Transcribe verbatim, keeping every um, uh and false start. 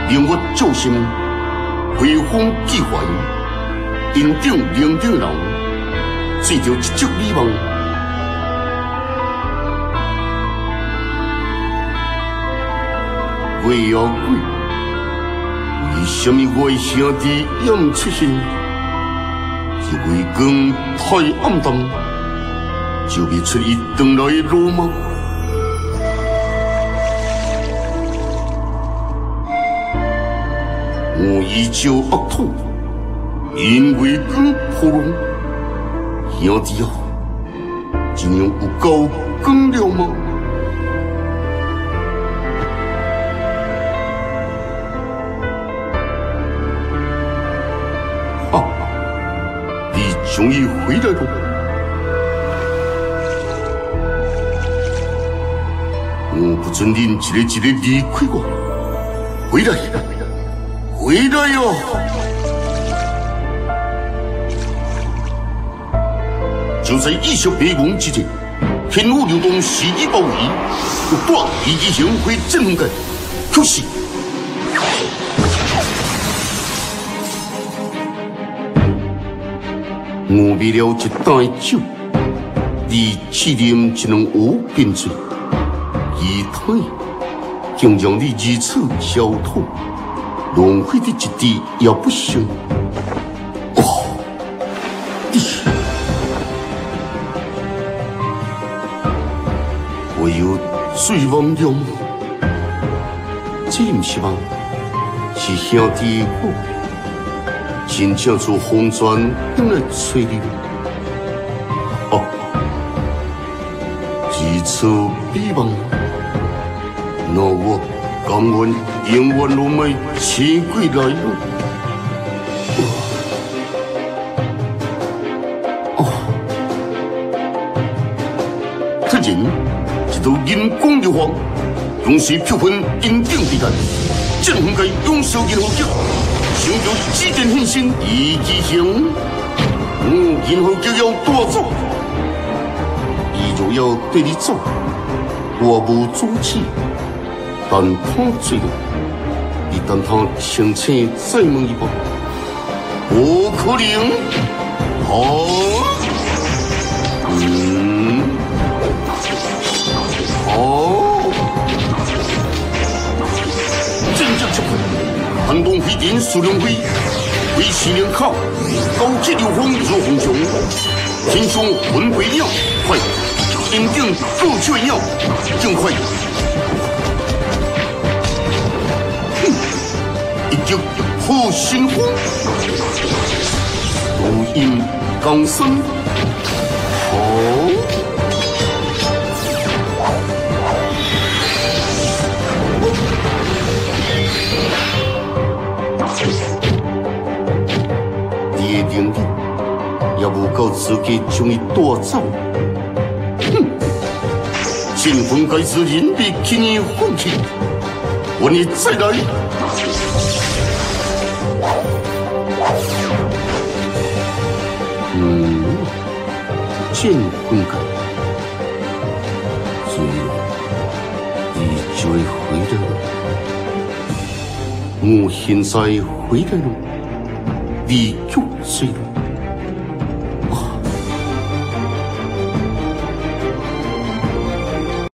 令我造心，回风寄怀，因顶零顶人，做着一足美梦。月啊月，为什么我的兄弟也唔出现？因为光太暗淡，就未出伊回来的路吗？我依旧恶痛，因为光破浪，兄弟啊，这样有够光了吗？哈，你终于回来了。我不准恁一个一个离开我，回来，回来哟！就在意识迷蒙之际，天雾流动，时机包围，有大敌之行会震撼感，可是。我为了一袋酒，你试啉一两壶冰水，遗体竟让你如此消脱，浪费的一滴也不剩。哦，你，我有最忘了吗？这不是梦，是兄弟我。真正做风泉等来催你，哦，如此美梦，那我甘愿永远都没醒过来了。哦，突然一道银光流晃，用时飘分阴顶地带，震撼界永烧银河脚。想要指点现身，一之行，嗯，然后就要夺走。伊若要对你走，我无阻止，但他醉了，你等他清醒再问一步，不可能。哦，嗯，哦，真正出快。寒冬飞电数量飞，飞四连靠，高气流风如洪熊，天上魂飞鸟，快，阴顶各雀鸟，更快。哼，一击破心风，如阴刚生，好。你的能力也无够资格将伊带走。哼！前分该是人被轻易放弃，我你再来。嗯，前分该，所以你就会回来了。我现在回来了。你就醉了。